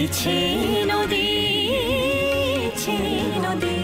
ছি নদী, ছি নদী।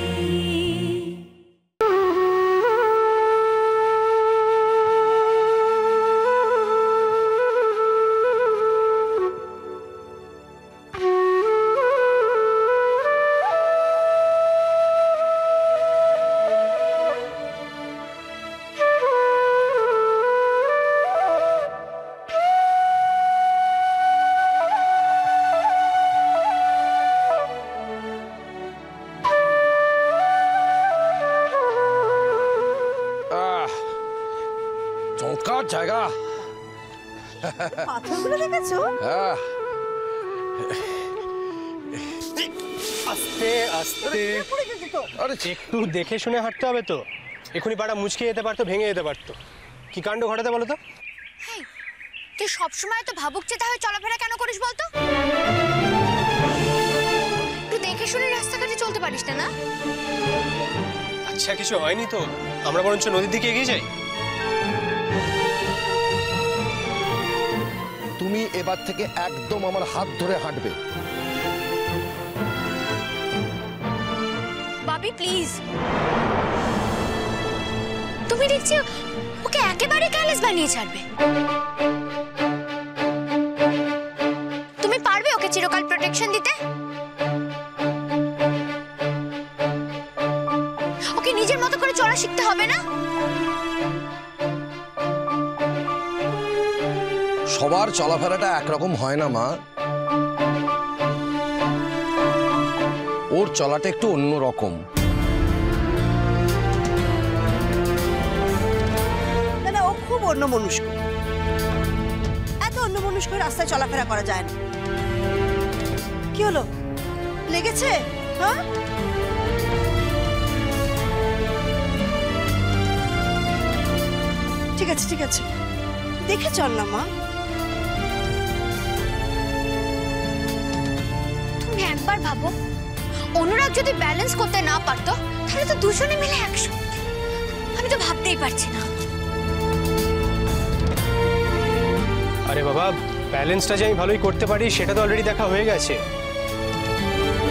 চমৎকার জায়গা। পাথরগুলো দেখেছো? আস্তে আস্তে, আরে একটু দেখে শুনে হাঁটতে হবে তো। এখনই পাটা মুচকে যেতে পারতো, ভেঙে যেতে পারতো। কি কাণ্ড ঘটাতে বলো তো? তুই সবসময় তো ভাবুক চেতা হয়ে চলাফেরা কেন করিস বলতো? একটু দেখে শুনে রাস্তাঘাটে চলতে পারিস না? আচ্ছা কিছু হয়নি তো, আমরা বরঞ্চ নদীর দিকে এগিয়ে যাই। তুমি এবার থেকে একদম আমার হাত ধরে হাঁটবে। বাবি প্লিজ, তুমি দেখছি ওকে একেবারে ক্যালেস বানিয়ে ছাড়বে। তুমি পারবে ওকে চিরকাল প্রোটেকশন দিতে? ওকে নিজের মতো করে চলা শিখতে হবে না? সবার চলাফেরাটা একরকম হয় না মা, ওর চলাটা একটু অন্য রকম। না না, ও খুব অন্যমনস্ক। এত অন্যমনস্ক রাস্তায় চলাফেরা করা যায় না। কি হলো, লেগেছে? হ্যাঁ, ঠিক আছে ঠিক আছে, দেখে চল না মা। তুমি একবার ভাবো, অনুরাগ যদি ব্যালেন্স করতে না পারতো তাহলে তো দুজনে মিলে একশো। আমি তো ভাবতেই পারছি না। আরে বাবা, ব্যালেন্সটা যে আমি ভালোই করতে পারি সেটা তো অলরেডি দেখা হয়ে গেছে।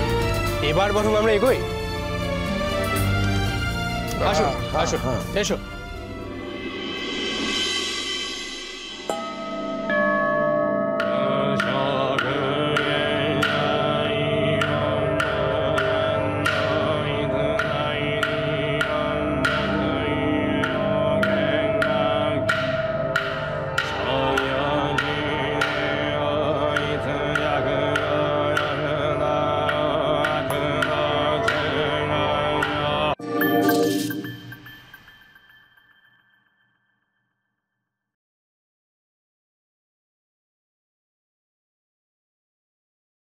এবার বরং আমরা এগোই। আসো আসো, এসো।